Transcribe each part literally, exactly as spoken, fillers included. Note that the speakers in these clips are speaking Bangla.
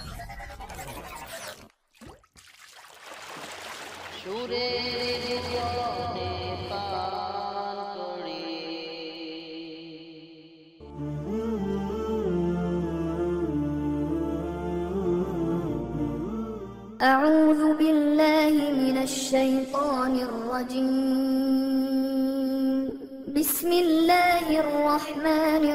أعوذ بالله من الشيطان الرجيم بسم الله الرحمن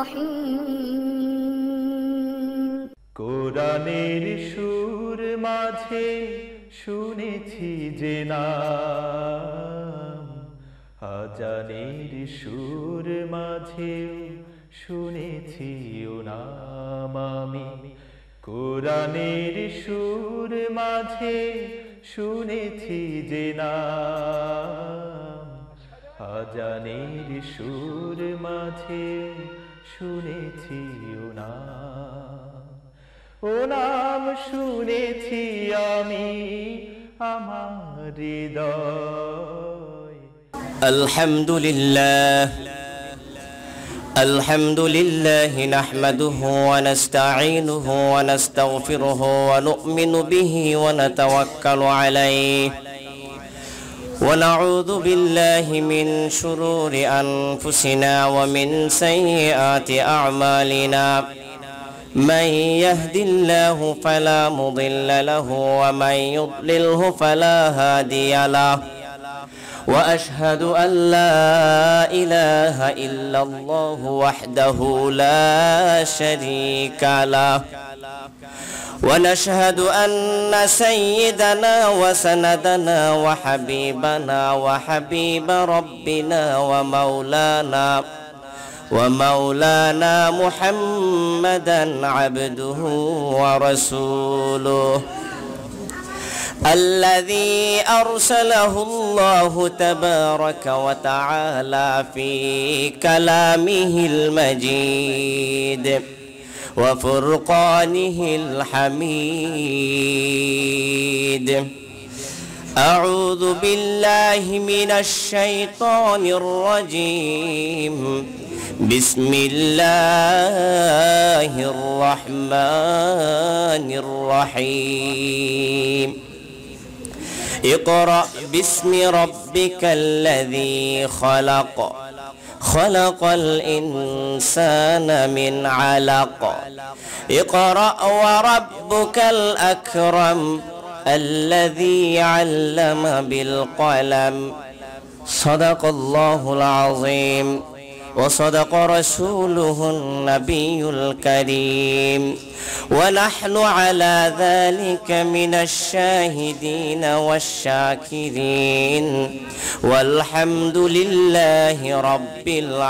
الرحيم কোরআনের সুর মাঝে শুনেছি যে নাম আজানের সুর মাঝে শুনেছি ও নাম আমি কোরআনের সুর মাঝে শুনেছি যে নাম আজানের সুর মাঝে শুনেছি ও নাম ও নাম শুনেছি আমি আমার হৃদয় আলহামদুলিল্লাহ الحمد لله نحمده ونستعينه ونستغفره ونؤمن به ونتوكل عليه ونعوذ بالله من شرور أنفسنا ومن سيئات أعمالنا من يهد الله فلا مضل له ومن يضلله فلا هادي له وأشهد أن لا إله إلا الله وحده لا شريك له ونشهد أن سيدنا وسندنا وحبيبنا وحبيب ربنا ومولانا ومولانا محمدا عبده ورسوله الذي أرسله الله تبارك وتعالى في كلامه المجيد وفرقانه الحميد أعوذ بالله من الشيطان الرجيم بسم الله الرحمن الرحيم اقرأ باسم ربك الذي خلق خلق الإنسان من علق اقرأ وربك الأكرم الذي علم بالقلم صدق الله العظيم وصدق رسوله النبي الكريم ونحن على ذلك من الشاهدين والشاكرين والحمد لله رب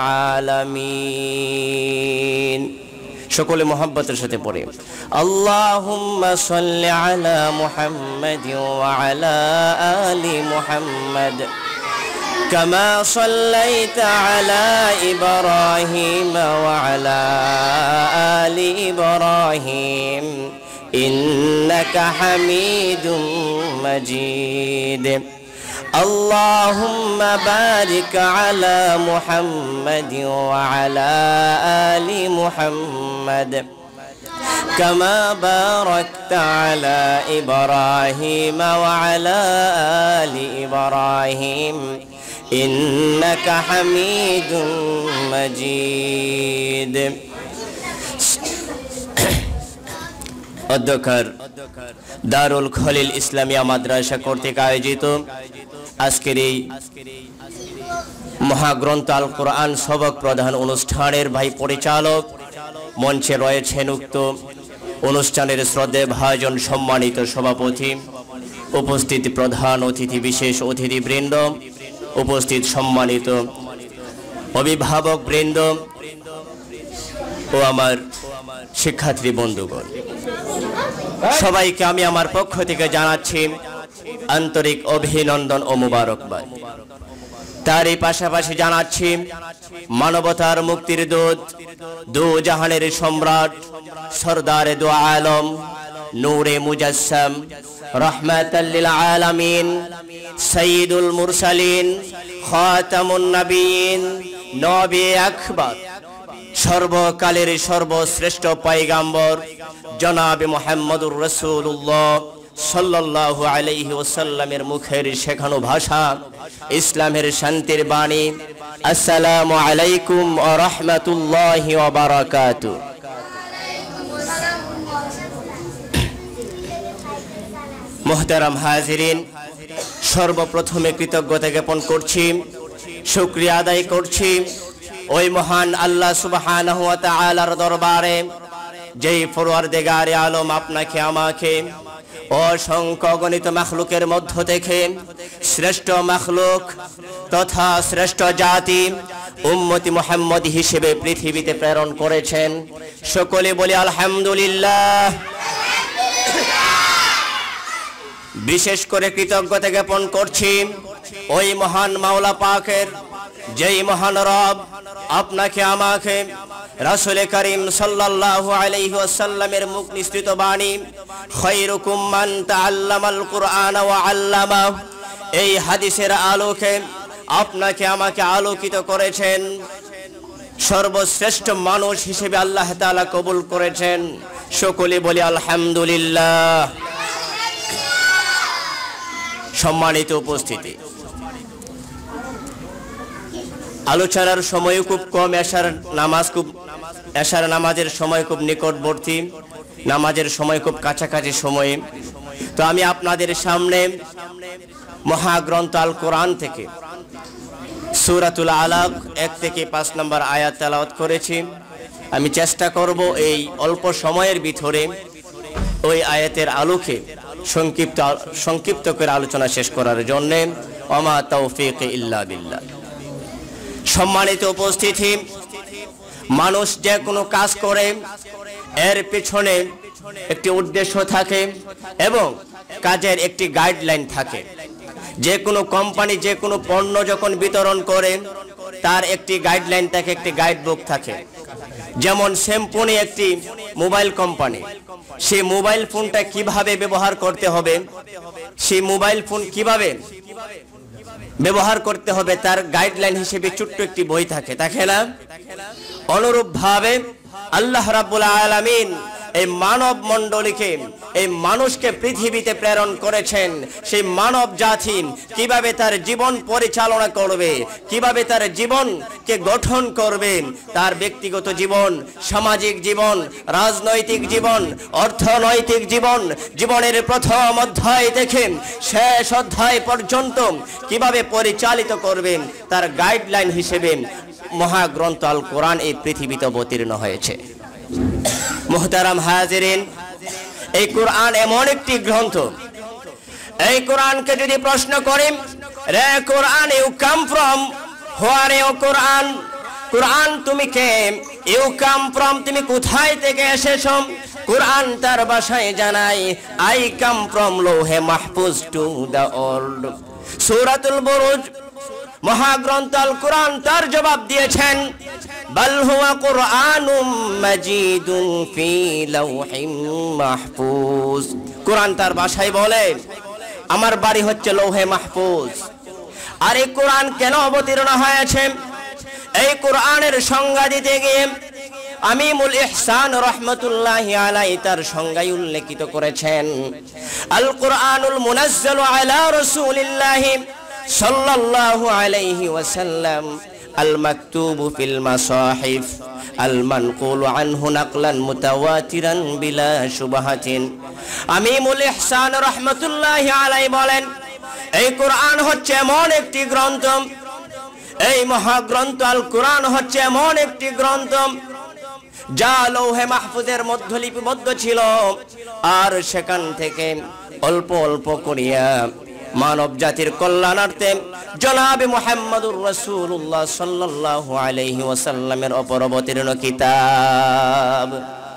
العالمين সকলে মুহাব্বতের সাথে পড়ে আল্লাহুম্মা সাল্লি আলা মুহাম্মাদিন ওয়া আলা আলি মুহাম্মাদ كما صليت على إبراهيم وعلى آل إبراهيم إنك حميد مجيد اللهم بارك على محمد وعلى آل محمد كما باركت على إبراهيم وعلى آل إبراهيم إنك حميد مجيد অধ্যক্ষর দারুল খলিল ইসলামিয়া মাদ্রাসা কর্তৃক আয়োজিত আজকের এই মহাগ্রন্থ আল কোরআন সবক প্রধান অনুষ্ঠানের ভাই পরিচালক মঞ্চে রয়েছেন উক্ত অনুষ্ঠানের শ্রদ্ধেয় ভাজন সম্মানিত সভাপতি উপস্থিত প্রধান অতিথি বিশেষ অতিথিবৃন্দ উপস্থিত সম্মানিত অভিভাবক বৃন্দ ও আমার শিক্ষার্থী বন্ধুগণ সবাইকে আমি আমার পক্ষ থেকে জানাচ্ছি আন্তরিক অভিনন্দন ও মুবারকবাদ তারই পাশাপাশি জানাচ্ছি মানবতার মুক্তির দূত দু জাহানের সম্রাট সরদার দু আলম নূরে মুজাসসাম রাহমাতাল লিল আলামিন সাইয়্যিদুল মুরসালিন খাতামুন নবিয়্যিন নবী আকবর সর্বকালের সর্বশ্রেষ্ঠ পয়গাম্বর জনাবে মুহাম্মদুর রাসূলুল্লাহ সাল্লাল্লাহু আলাইহি ওয়াসাল্লামের মুখের শেখানো ভাষা ইসলামের শান্তির বাণী। আসসালামু আলাইকুম ওয়া রাহমাতুল্লাহি ওয়া বারাকাতুহু। মুহতারাম হাজিরিন, সর্বপ্রথমে কৃতজ্ঞতা জ্ঞাপন করছি, শুকরিয়া আদায় করছি ওই মহান আল্লাহ সুবহানাহু ওয়া তাআলার দরবারে, যেই পরওয়ারদিগারে আলম আপনাকে আমাকে অসংখ্য গণিত মাখলুকের মধ্য থেকে শ্রেষ্ঠ মাখলুক তথা শ্রেষ্ঠ জাতি উম্মতি মুহাম্মদ হিসেবে পৃথিবীতে প্রেরণ করেছেন। সকলে বলি আলহামদুলিল্লাহ। বিশেষ করে কৃতজ্ঞতা জ্ঞাপন করছি ওই মহান মাওলা পাকের, যেই মহান রব আপনাকে আমাকে রাসূল করিম সাল্লাল্লাহু আলাইহি ওয়াসাল্লামের মুখ নিঃসৃত বাণী খায়রুকুম মান তাআল্লামাল কুরআন ওয়া আল্লামা, এই হাদিসের আলোকে আপনাকে আমাকে আলোকিত করেছেন, সর্বশ্রেষ্ঠ মানুষ হিসেবে আল্লাহ তাআলা কবুল করেছেন। সকলে বলি আলহামদুলিল্লাহ। সম্মানিত উপস্থিতি, আলোচনার সময় খুব কম, এশার নামাজ খুব এশার নামাজের সময় খুব নিকটবর্তী, নামাজের সময় খুব কাছাকাছি সময়ে। তো আমি আপনাদের সামনে মহাগ্রন্থ আল কোরআন থেকে সূরাতুল আলাক এক থেকে পাঁচ নম্বর আয়াত তেলাওয়াত করেছি। আমি চেষ্টা করব এই অল্প সময়ের ভিতরে ওই আয়াতের আলোকে সংক্ষিপ্ত সংক্ষিপ্ত করে আলোচনা শেষ করার জন্য। ওমা তৌফিক ইল্লা বিল্লাহ। সম্মানিত উপস্থিতি, মানুষ যে কোনো কাজ করে এর পেছনে একটি উদ্দেশ্য থাকে এবং কাজের একটি গাইডলাইন থাকে। যে কোনো কোম্পানি যে কোনো পণ্য যখন বিতরণ করে তার একটি গাইডলাইন থাকে, একটি গাইড বুক থাকে। যেমন স্যামসুং একটি মোবাইল কোম্পানি, সেই মোবাইল ফোনটা কিভাবে ব্যবহার করতে হবে, সেই মোবাইল ফোন কিভাবে ব্যবহার করতে হবে তার গাইডলাইন হিসেবে ছোট্ট একটি বই থাকে, থাকে না? অনুরূপ ভাবে আল্লাহ রাব্বুল আলামিন এই মানব মণ্ডলীকে, এই মানুষকে পৃথিবীতে প্রেরণ করেছেন। সেই মানব জাতি কিভাবে তার জীবন পরিচালনা করবে, কিভাবে তার জীবনকে গঠন করবে, তার ব্যক্তিগত জীবন, সামাজিক জীবন, রাজনৈতিক জীবন, অর্থনৈতিক জীবন, জীবনের প্রথম অধ্যায় থেকে শেষ অধ্যায় পর্যন্ত কিভাবে পরিচালিত করবেন তার গাইডলাইন হিসেবে মহাগ্রন্থ আল কোরআন এই পৃথিবীতে অবতীর্ণ হয়েছে। মুহতারাম হাজিরিন, এই কোরআন এমন একটি গ্রন্থ, এই কোরআনকে যদি প্রশ্ন করি, রে Quran you come from where you Quran, কোরআন তুমি কে, ইউ কাম ফ্রম তুমি কোথায় থেকে এসেছো, কোরআন তার ভাষায় জানাই আই কাম ফ্রম লৌহে মাহফুজ টু দ্য ওয়ার্ল্ড। সূরাতুল বুরুজ মহাগ্রন্থ আল কোরআন তার জবাব দিয়েছেন, বাল হুয়া কুরআনুম মাজিদুন ফি লাওহিম মাহফুজ। কোরআন তার ভাষায় বলে আমার বাড়ি হচ্ছে লৌহে মাহফুজ। আর এই কোরআন কেন অবতীর্ণ হয়েছে, এই কোরআনের সংজ্ঞা দিতে গিয়ে আমিমুল ইহসান রাহমাতুল্লাহি আলাইহি তার সংজ্ঞায় উল্লেখিত করেছেন, আল কুরআনুল মুনাজ্জালু আলা রাসূলিল্লাহি সাল্লাল্লাহু আলাইহি ওয়াসাল্লাম আল মাকতুবু ফিল মাসাহিফ আল মানকুলু আনহু নাকলান মুতাওয়াতিরান বিলা শুবহাতিন। আমিমুল ইহসান রাহমাতুল্লাহি আলাইহি বলেন, এই কোরআন হচ্ছে এমন একটি গ্রন্থ, এই মহাগ্রন্থ আল কোরআন হচ্ছে এমন একটি গ্রন্থ যা লৌহে মাহফুজের মধ্যে লিপিবদ্ধ ছিল, আর সেখান থেকে অল্প অল্প করিয়া মানব জাতির কল্যাণার্থে জনাবে মুহাম্মদুর রাসূলুল্লাহ সাল্লাল্লাহু আলাইহি ওয়াসাল্লামের উপর অবতীর্ণ কিতাব।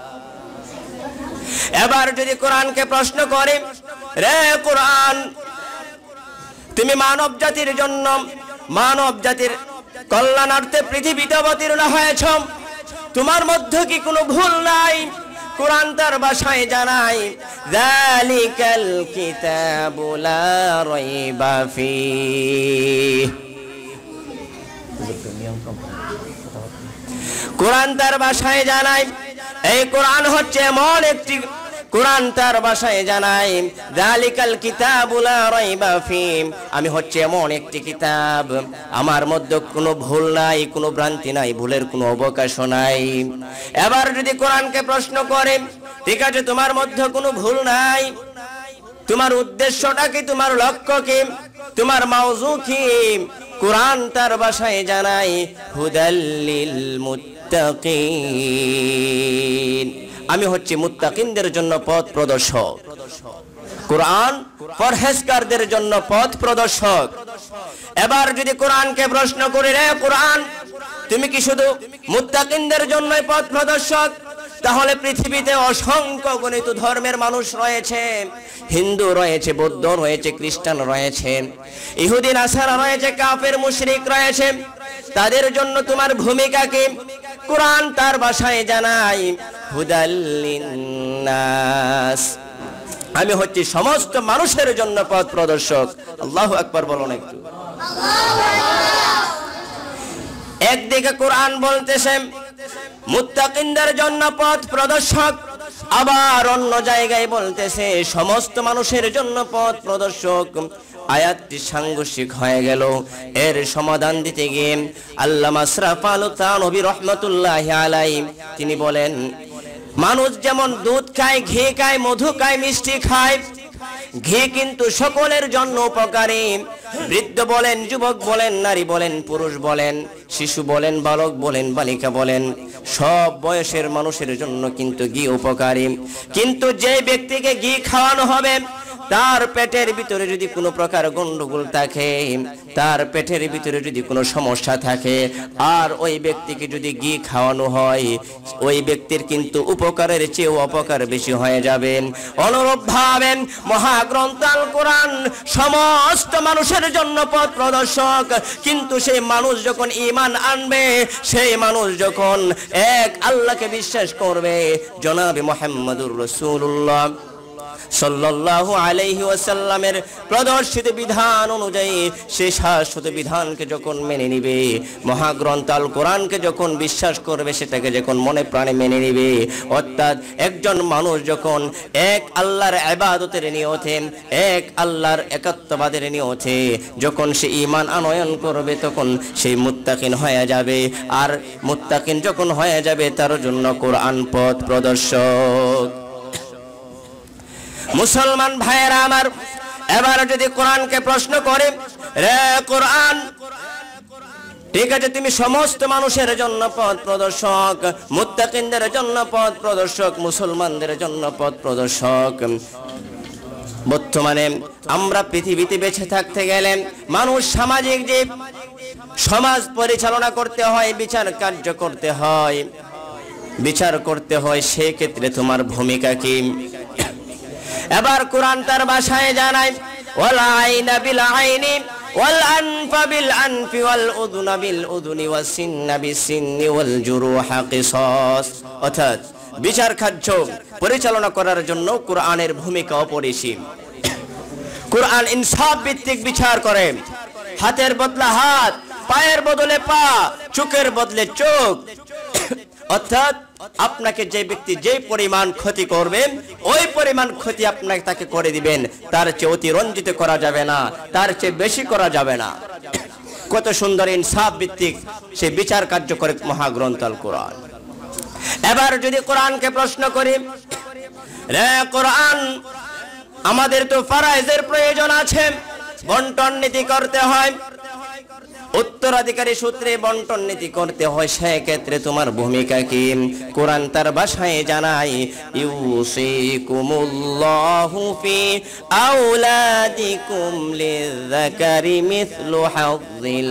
এবার যদি কোরআনকে প্রশ্ন করে, রে কোরআন তুমি মানব জাতির জন্য, মানব জাতির কল্যাণার্থে পৃথিবীতে অবতীর্ণ হয়েছ, তোমার মধ্যে কি কোনো ভুল নাই? কোরআন তার ভাষায় জানায় যালিকাল কিতাবু লা রাইবা ফীহ। কোরআন তার ভাষায় জানায়, এই কোরআন হচ্ছে এমন একটি, কোরআন তার ভাষায় জানায় যালিকাল কিতাবু লা রাইবা ফীহ, আমি হচ্ছে এমন একটি কিতাব, আমার মধ্যে কোনো ভুল নাই, কোনো ভ্রান্তি নাই, ভুলের কোনো অবকাশ নাই। এবার যদি কোরআনকে প্রশ্ন করে, ঠিক আছে তোমার মধ্যে কোনো ভুল নাই, তোমার উদ্দেশ্যটা কি, তোমার লক্ষ্য কি, তোমার মাওযু কি? কোরআন তার ভাষায় জানায় হুদাল লিল মুত্তাকিন, আমি হচ্ছে মুত্তাকিনদের জন্য পথ প্রদর্শক। কোরআন পরহেজগারদের জন্য পথ প্রদর্শক। এবার যদি কোরআনকে প্রশ্ন করি, রে কোরআন তুমি কি শুধু মুত্তাকিনদের জন্যই পথ প্রদর্শক? তাহলে পৃথিবীতে অসংখ্য গণিত ধর্মের মানুষ রয়েছে, হিন্দু রয়েছে, বৌদ্ধ রয়েছে, খ্রিস্টান রয়েছে, ইহুদি নাসারা রয়েছে, কাফের মুশরিক রয়েছে, তাদের জন্য তোমার ভূমিকা কি? কোরআন তার ভাষায় জানায় হুদাল লিন্নাস, আমি হচ্ছি সমস্ত মানুষের জন্য পথ প্রদর্শক। আল্লাহু আকবার বলুন একটু। একদিকে কোরআন বলতেছে মুত্তাকিনদের জন্য পথ প্রদর্শক, আবার অন্য জায়গায় বলতেছে সমস্ত মানুষের জন্য পথ প্রদর্শক। আয়াতটি সাংঘর্ষিক হয়ে গেল। এর সমাধান দিতে গিয়ে আল্লামা আশরাফ আলী থানভী রাহমাতুল্লাহি আলাইহি তিনি বলেন, মানুষ যেমন দুধ খায়, ঘি খায়, মধু খায়, মিষ্টি খায়, ঘি কিন্তু সকলের জন্য উপকারী। বৃদ্ধ বলেন, যুবক বলেন, নারী বলেন, পুরুষ বলেন, শিশু বলেন, বালক বলেন, বালিকা বলেন, সব বয়সের মানুষের জন্য কিন্তু ঘি উপকারী। কিন্তু যে ব্যক্তিকে ঘি খাওয়ানো হবে তার পেটের ভিতরে যদি কোনো প্রকার গন্ডগোল থাকে, তার পেটের ভিতরে যদি কোনো সমস্যা থাকে, আর ওই ব্যক্তিকে যদি ঘি খাওয়ানো হয়, ওই ব্যক্তির কিন্তু উপকারের চেয়ে অপকার বেশি হয়ে যাবে। অনুরূপ ভাবে মহাগ্রন্থ আল কোরআন সমস্ত মানুষের জন্য পথ প্রদর্শক, কিন্তু সেই মানুষ যখন ঈমান আনবে, সেই মানুষ যখন এক আল্লাহকে বিশ্বাস করবে, জনাবে মুহাম্মদুর রাসূলুল্লাহ সাল্লাল্লাহু আলাইহি ওয়াসাল্লামের প্রদর্শিত বিধান অনুযায়ী সেই শাশ্বত বিধানকে যখন মেনে নিবে, মহাগ্রন্থ আল কোরআনকে যখন বিশ্বাস করবে, সেটাকে যখন মনে প্রাণে মেনে নিবে, অর্থাৎ একজন মানুষ যখন এক আল্লাহর ইবাদতের নিয়তে, এক আল্লাহর একাত্মবাদের নিয়তে যখন সে ঈমান আনয়ন করবে, তখন সেই মুত্তাকিন হয়ে যাবে। আর মুত্তাকিন যখন হয়ে যাবে, তার জন্য কোরআন পথ প্রদর্শক। মুসলমান ভাইয়েরা আমার, এবার যদি কোরআনকে প্রশ্ন করে, রে কোরআন ঠিক আছে তুমি সমস্ত মানুষের জন্য পথ প্রদর্শক, মুত্তাকিনদের জন্য পথ প্রদর্শক, মুসলমানদের জন্য পথ প্রদর্শক। বর্তমানে আমরা পৃথিবীতে বেঁচে থাকতে গেলে মানুষ সামাজিক জীব, সমাজ পরিচালনা করতে হয়, বিচার কার্য করতে হয়, বিচার করতে হয়, সেই ক্ষেত্রে তোমার ভূমিকা কি? এবার কোরআন তার ভাষায় জানায় ওয়াল আইনা বিল আইনি ওয়াল আনফা বিল আনফি ওয়াল উযুনা বিল উযুনি ওয়াস সিন্না বিস সিন্নি ওয়াল জুরুহা কিসাস, অর্থাৎ বিচার কার্য পরিচালনা করার জন্য কোরআনের ভূমিকা অপরিসীম। কোরআন ইনসাফ ভিত্তিক বিচার করে, হাতের বদলে হাত, পায়ের বদলে পা, চোখের বদলে চোখ, অর্থাৎ আপনাকে যে ব্যক্তি যে পরিমাণ ক্ষতি করবে, ওই পরিমাণ ক্ষতি আপনাকে তাকে করে দিবেন, তার চেয়ে অতিরঞ্জিত করা যাবে না, তার চেয়ে বেশি করা যাবে না। কত সুন্দর ইনসাফ ভিত্তিক সে বিচার কার্য করে মহাগ্রন্থ আল কোরআন। এবার যদি কোরআনকে প্রশ্ন করি, রে কোরআন আমাদের তো ফারায়েজের প্রয়োজন আছে, বন্টন নীতি করতে হয়, উত্তরাধিকারী সূত্রে বন্টন নীতি করতে হয়, সেক্ষেত্রে তোমার ভূমিকা কি? কোরআন তার ভাষায় জানায় ইউসিকুমুল্লাহু ফি আওলাদিকুম লিযাকারি মিসলু হাযযিল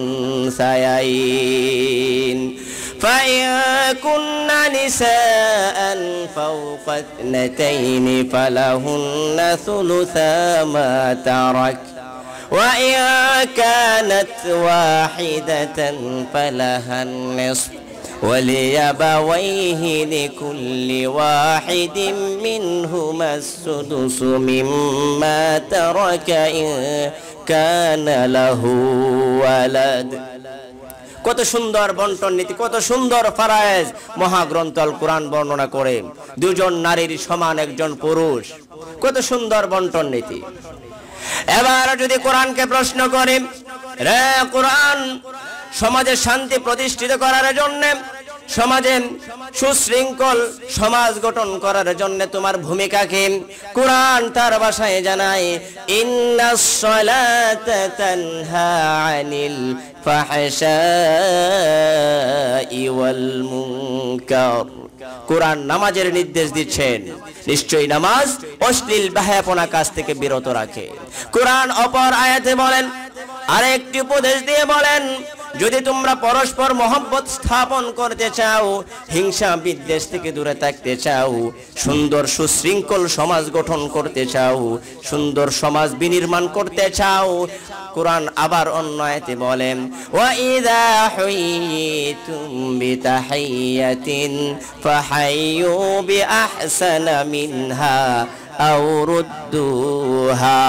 উনসায়াইন فإن كن نساء فوق اثنتين فلهن ثلثا ما ترك وإن كانت واحدة فلها النصف ولأبويه لكل واحد منهما السدس مما ترك إن كان له ولد। কত সুন্দর বন্টন নীতি, কত সুন্দর ফরজ মহাগ্রন্থ আল কোরআন বর্ণনা করে। দুজন নারীর সমান একজন পুরুষ, কত সুন্দর বন্টন নীতি। এবার যদি কোরআনকে প্রশ্ন করি, রে কোরআন, সমাজে শান্তি প্রতিষ্ঠিত করার জন্য, সমাজে সুশৃঙ্খল সমাজ গঠন করার জন্য তোমার ভূমিকা কি? কোরআন তার ভাষায় জানায়, ইন্নাস সালাতা তানহা আনিল ফাহশাই ওয়াল মুনকার। কোরআন নামাজের নির্দেশ দিচ্ছেন, নিশ্চয়ই নামাজ অশ্লীল বেহায়াপনা কাজ থেকে বিরত রাখে। কোরআন অপর আয়াতে বলেন, আরেকটি উপদেশ দিয়ে বলেন, যদি তোমরা পরস্পর মহব্বত স্থাপন করতে চাও, হিংসা বিদ্বেষ থেকে দূরে থাকতে চাও, সুন্দর সুশৃঙ্খল সমাজ গঠন করতে চাও, সুন্দর সমাজ বিনির্মাণ করতে চাও, কোরআন আবার অন্য আয়াতে বলেন, ওয়া ইযা হুয়িতুম বিতাহিয়াতিন ফাহাইয়ু বিআহসানা মিনহা আও রুদ্দুহা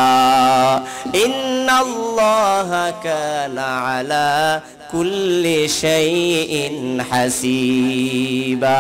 ইন্নাল্লাহা কানা আলা কুল্লি শাইইন হাসিবা।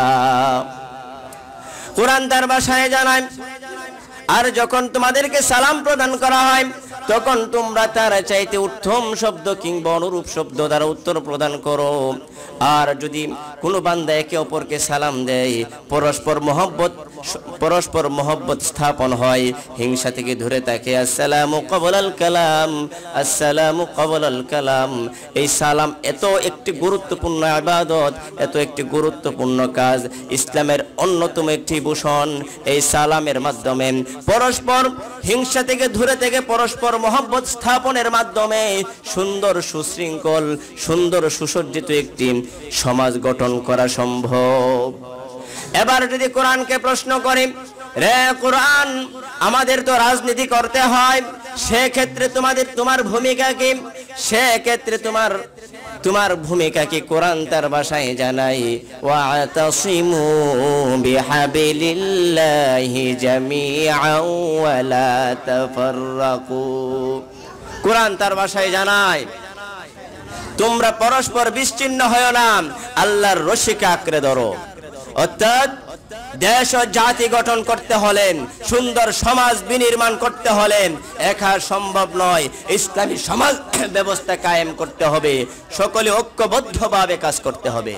কোরআন তার ভাষায় জানায়, আর যখন তোমাদেরকে সালাম প্রদান করা হয়, তখন তোমরা তার চাইতে উত্তম শব্দ কিংবা অনুরূপ শব্দ দ্বারা উত্তর প্রদান করো। আর যদি কোনো বান্দা একে অপরকে সালাম দেয়, পরস্পর মহব্বত পরস্পর মহব্বত স্থাপন হয়, হিংসা থেকে দূরে থাকে। আসসালামু ক্বাবলাল কালাম, আসসালামু ক্বাবলাল কালাম। এই সালাম এত একটি গুরুত্বপূর্ণ ইবাদত, এত একটি গুরুত্বপূর্ণ কাজ, ইসলামের অন্যতম একটি ভূষণ। এই সালামের মাধ্যমে পরস্পর হিংসা থেকে দূরে থেকে পরস্পর মহব্বত স্থাপনের মাধ্যমে সুন্দর সুশৃঙ্খল সুন্দর সুসজ্জিত একটি সমাজ গঠন করা সম্ভব। এবার যদি কোরআনকে প্রশ্ন করি, রে কোরআন, আমাদের তো রাজনীতি করতে হয়, সেক্ষেত্রে তোমাদের তোমার ভূমিকা কি? সেক্ষেত্রে তোমার তোমার ভূমিকা কি? কোরআন তার ভাষায় জানাই, ওয়াতাসিমু বিহাবিলিল্লাহি জামিআন ওয়া লা তাফাররাকু। কোরআন তার ভাষায় জানায়, তোমরা পরস্পর বিচ্ছিন্ন হয় না, আল্লাহর রশিকে আঁকড়ে ধরো। অর্থাৎ দেশ ও জাতি গঠন করতে হলেন, সুন্দর সমাজ বিনির্মাণ করতে হলেন, একা সম্ভব নয়। ইসলামী সমাজ ব্যবস্থা কায়েম করতে হবে, সকলে ঐক্যবদ্ধভাবে কাজ করতে হবে।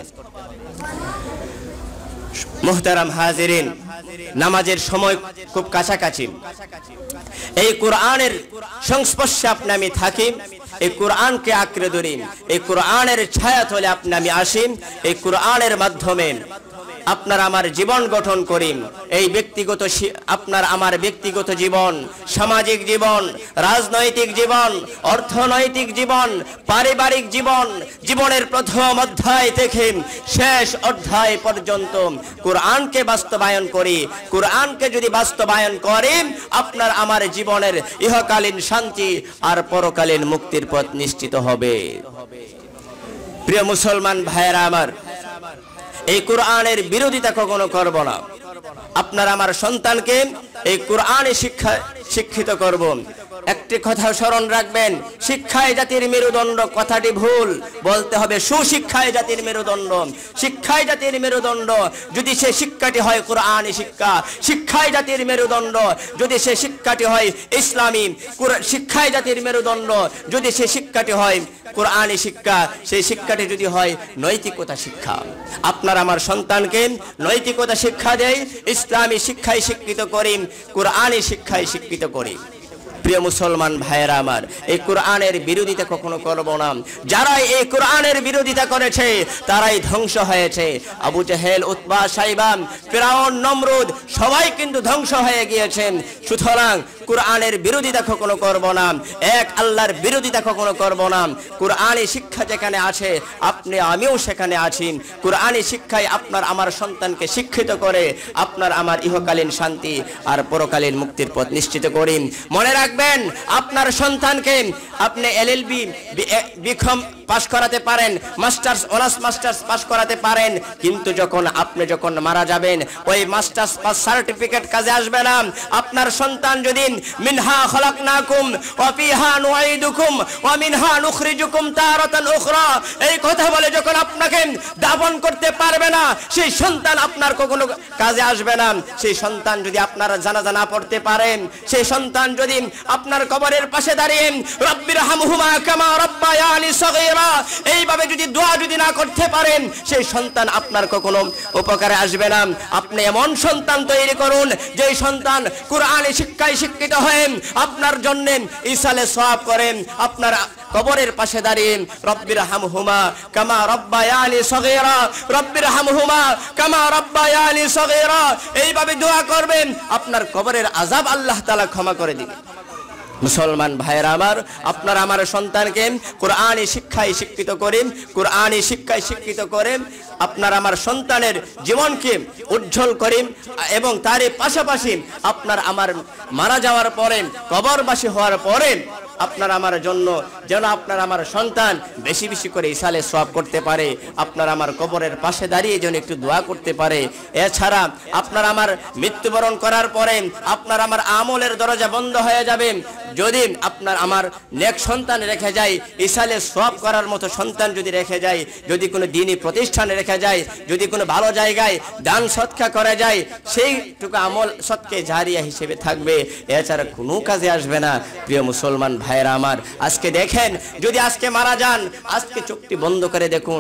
মুহতারাম হাজিরিন, নামাজের সময় খুব কাছাকাছি। এই কোরআনের সংস্পর্শে আপনি আমি থাকি, এই কোরআনকে আঁকড়ে ধরি, এই কোরআনের ছায়াতলে আপনি আমি আসি, এই কোরআনের মাধ্যমে আপনার আমার জীবন গঠন করি। এই ব্যক্তিগত আপনার আমার ব্যক্তিগত জীবন, সামাজিক জীবন, রাজনৈতিক জীবন, অর্থনৈতিক জীবন, পারিবারিক জীবন, জীবনের প্রথম অধ্যায় থেকে শেষ অধ্যায় পর্যন্ত কোরআনকে বাস্তবায়ন করি। কোরআনকে যদি বাস্তবায়ন করি, আপনার আমার জীবনের ইহকালীন শান্তি আর পরকালীন মুক্তির পথ নিশ্চিত হবে। প্রিয় মুসলমান ভাইয়েরা আমার, এই কোরআনের বিরোধিতা কখনো করব না। আপনার আমার সন্তানকে এই কোরআনে শিক্ষা শিক্ষিত করব। একটি কথা স্মরণ রাখবেন, শিক্ষায় জাতির মেরুদণ্ড কথাটি ভুল, বলতে হবে সুশিক্ষায় জাতির মেরুদণ্ড। শিক্ষায় জাতির মেরুদণ্ড যদি সে শিক্ষাটি হয় কোরআনী শিক্ষা, শিক্ষায় জাতির মেরুদণ্ড যদি সে শিক্ষাটি হয় ইসলামী, শিক্ষায় জাতির মেরুদণ্ড যদি সে শিক্ষাটি হয় কোরআনী শিক্ষা, সেই শিক্ষাটি যদি হয় নৈতিকতা শিক্ষা। আপনার আমার সন্তানকে নৈতিকতা শিক্ষা দেয়, ইসলামী শিক্ষায় শিক্ষিত করি, কোরআনী শিক্ষায় শিক্ষিত করি। প্রিয় মুসলমান ভাইয়েরা আমার, এই কোরআনের বিরোধিতা কখনো করব না। যারা এই কোরআনের বিরোধিতা করেছে তারাই ধ্বংস হয়েছে। আবু জেহেল, উতবা, শাইবা, ফিরাউন, নমরুদ সবাই কিন্তু ধ্বংস হয়ে গিয়েছেন। সুতরাং কোরআনের বিরোধিতা কখনো করব না, এক আল্লাহর বিরোধিতা কখনো করব না। কোরআনী শিক্ষা যেখানে আছে আপনি আমিও সেখানে আছি। কোরআনী শিক্ষায় আপনার আমার সন্তানকে শিক্ষিত করে আপনার আমার ইহকালীন শান্তি আর পরকালীন মুক্তির পথ নিশ্চিত করি। মনে রাখবেন, আপনার সন্তানকে আপনি এলএলবি বিকম পাস করাতে পারেন, মাস্টার্স অনার্স মাস্টার্স পাস করাতে পারেন, কিন্তু যখন আপনি যখন মারা যাবেন ওই মাস্টার্স পাস সার্টিফিকেট কাজে আসবে না। আপনার সন্তান যদি মিনহা খলাকনাকুম ওয়া ফিহা নুঈদুকুম ওয়া মিনহা নুখরিজুকুম তারাতান উখরা এই কথা বলে যখন আপনাকে দাফন করতে পারবে না, সেই সন্তান আপনার কখনো কাজে আসবে না। সেই সন্তান যদি আপনার জানাজা না পড়তে পারেন, সেই সন্তান যদি আপনার কবরের পাশে দাঁড়িয়ে রব্বিরহামহুমা কামা রাব্বায়ানি সগীরা এইভাবে যদি দোয়া যদি না করতে পারেন, সেই সন্তান আপনার কখনো উপকারে আসবে না। আপনি এমন সন্তান তৈরি করুন যে সন্তান কুরআনি শিক্ষায় শিক্ষিত হয়ে আপনার জন্য ইসালে সওয়াব করেন, আপনার কবরের পাশে দাঁড়িয়ে রব্বিরহামহুমা কামা রাব্বায়ানি সগীরা রব্বিরহামহুমা কামা রাব্বায়ানি সগীরা এইভাবে দোয়া করবেন, আপনার কবরের আযাব আল্লাহ তাআলা ক্ষমা করে দিবেন। মুসলমান ভাইরা আমার, আপনার আমার সন্তানকে কোরআনী শিক্ষায় শিক্ষিত করেন, কোরআনী শিক্ষায় শিক্ষিত করেন, আপনার আমার সন্তানের জীবনকে উজ্জ্বল করেন এবং তার পাশাপাশি আপনার আমার মারা যাওয়ার পরে কবরবাসী হওয়ার পরে আপনার আমার জন্য যেন আপনার আমার সন্তান বেশি বেশি করে ইসালে সওয়াব করতে পারে, আপনার আমার কবরের পাশে দাঁড়িয়ে যেন একটু দোয়া করতে পারে। এছাড়া আপনার আমার মৃত্যুবরণ করার পরে আপনার আমার আমলের দরজা বন্ধ হয়ে যাবে। যদি আপনার আমার নেক সন্তান রেখে যায়, ইসালে সওয়াব করার মতো সন্তান যদি রেখে যায়, যদি কোনো দ্বীনি প্রতিষ্ঠানে রেখে যায়, যদি কোনো ভালো জায়গায় দান সৎকা করা যায়, সেইটুকু আমল সৎকে জারিয়া হিসেবে থাকবে, এছাড়া কোনো কাজে আসবে না। প্রিয় মুসলমান ভাইরা আমার, আজকে দেখেন যদি আজকে মারা যান, আজকে চোখটি বন্ধ করে দেখুন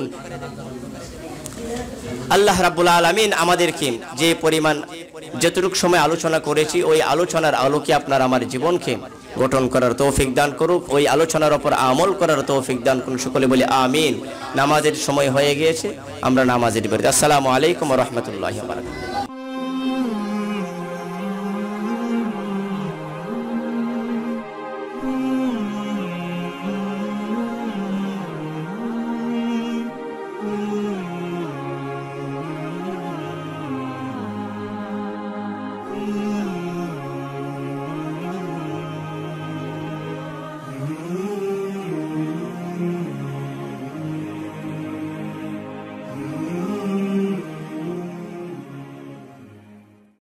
আল্লাহ রাব্বুল আলামিন আমাদেরকে যে পরিমাণ যতটুকু সময় আলোচনা করেছি ওই আলোচনার আলোকে আপনার আমার জীবনকে গঠন করার তৌফিক দান করুক, ওই আলোচনার উপর আমল করার তৌফিক দান করুন। সকলে বলি আমিন। নামাজের সময় হয়ে গিয়েছে, আমরা নামাজের বিরতি। আসসালামু আলাইকুম ওয়া রাহমাতুল্লাহি ওয়া বারাকাতুহু।